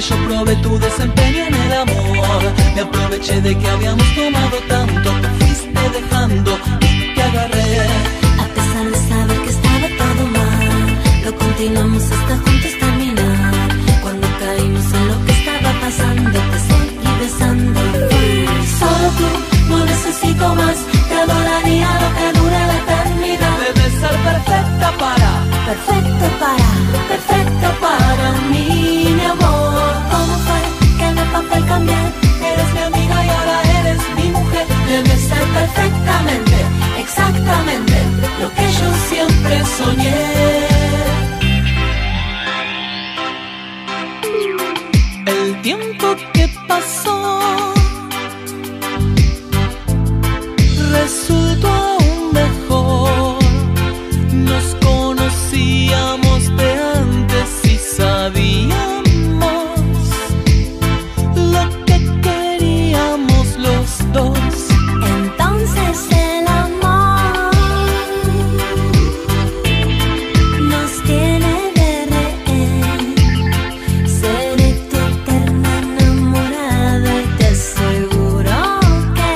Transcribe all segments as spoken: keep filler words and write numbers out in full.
yo probé tu desempeño en el amor. Me aproveché de que habíamos tomado tanto, te fuiste dejando y te agarré. A pesar de saber que estaba todo mal, lo continuamos hasta juntos terminar. Cuando caímos en lo que estaba pasando, te seguí besando y fue solo tú, no necesito más. Te adoraría lo que dure la eternidad. Debes ser perfecta para, perfecto para, perfecto para mí, mi amor. ¿Cómo fue que en el papel cambié? eres mi amiga y ahora eres mi mujer. Debes ser perfectamente, exactamente lo que yo siempre soñé. El tiempo que pasó resultó aún mejor. Nos conocíamos de antes y sabíamos lo que queríamos los dos. Entonces el amor nos tiene de rehén. Seré tu eterna enamorada y te aseguro que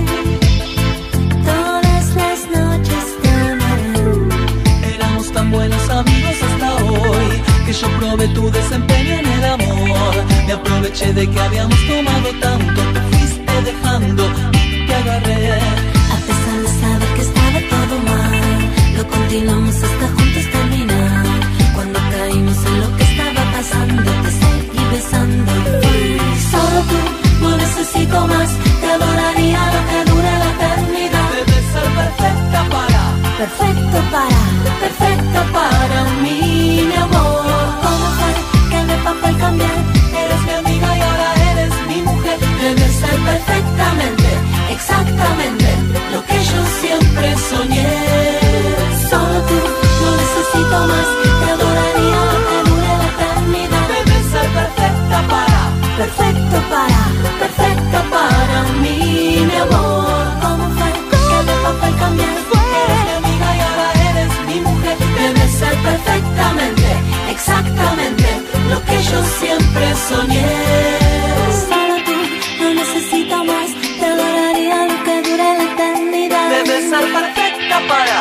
todas las noches te amaré. Éramos tan buenos amigos hasta hoy, que yo probé tu desempeño en el amor. Me aproveché de que habíamos tomado tanto, te fuiste dejando y te agarré. A pesar de saber que estaba todo mal, lo continuamos hasta juntos terminar. Cuando caímos en lo que estaba pasando, te seguí besando y fue solo tú, no necesito más. Te adoraría lo que dure la eternidad. Debes ser perfecta para, Perfecto para, perfecto para mí, mi amor. ¿Cómo fue que en el papel cambié? eres mi amiga y ahora eres mi mujer. Debes ser perfectamente, exactamente lo que yo siempre soñé. Solo tú, no necesito más. Te adoraría lo que dure la eternidad. Debes ser perfecta para, Perfecto para, perfecto para mí, mi amor. ¿Cómo fue que en el papel cambié? eres mi amiga y ahora eres mi mujer. Debes ser perfectamente, exactamente lo que yo siempre soñé. Solo tú, no necesito más. Te adoraría lo que dure la eternidad. Debes ser perfecta para,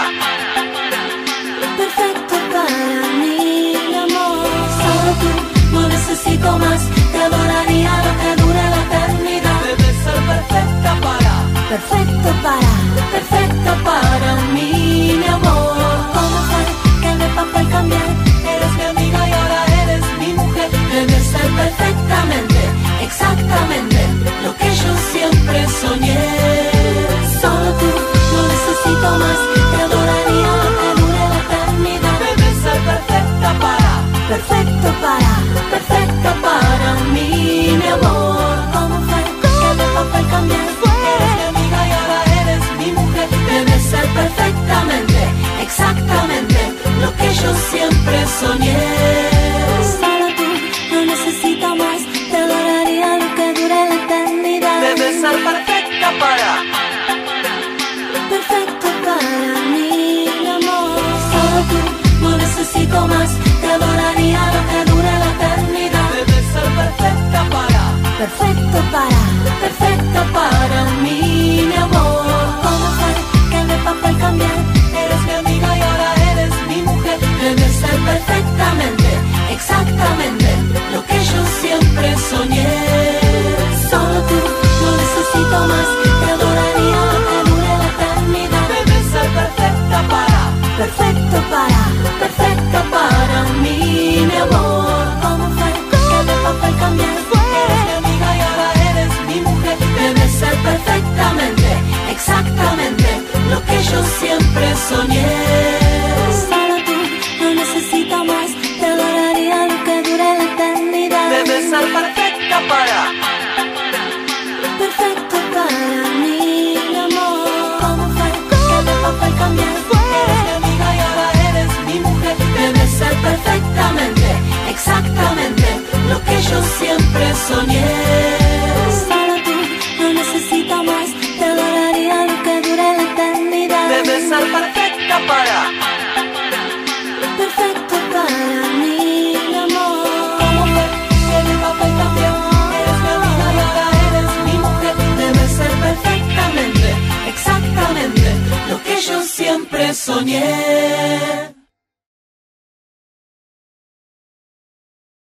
Perfecto para mí, mi amor. Solo tú, no necesito más. Te adoraría lo que dure la eternidad. debes ser perfecta para, Perfecto para, perfecto para mí, mi amor. ¿Cómo fue que en el papel cambié? eres mi amiga y ahora eres mi mujer. Debes ser perfectamente, exactamente lo que yo siempre soñé. Solo tú, no necesito más. Te adoraría lo que dure la eternidad. Debes ser perfecta para, Perfecto para, perfecto para mí, mi amor. ¿Cómo fue que en el papel cambié? eres mi amiga y ahora eres mi mujer. Debes ser perfectamente, exactamente lo que yo siempre soñé. Solo tú, no necesito más. Te adoraría lo que dure la eternidad. Debes ser perfecta para, Perfecto para mí, mi amor. Solo tú, no necesito más. Te adoraría lo que dure la eternidad. debes ser perfecta para, Perfecto para, perfecto para mí, mi amor. ¿Cómo fue que en el papel cambié? eres mi amiga y ahora eres mi mujer. Debes ser perfectamente, exactamente lo que yo siempre soñé. Solo tú, no necesito más. Te adoraría lo que dure la eternidad. Debes ser perfecta para, Perfecto para, perfecto para mí, mi amor. ¿Cómo fue que en el papel cambié? eres mi amiga y ahora eres mi mujer. Debes ser perfectamente, exactamente lo que yo siempre soñé. Solo tú, no necesito más. Te adoraría lo que dure la eternidad. Debes ser perfecta para, Perfecto para mí, mi amor. ¿Cómo fue que en el papel cambié? eres mi amiga y ahora eres mi mujer. Debes ser perfectamente, exactamente lo que yo siempre soñé. Solo tú, no necesito más. Te adoraría lo que dure la eternidad. Debes ser perfecta para, Perfecto para mí, mi amor. ¿cómo fue que en el papel Soñé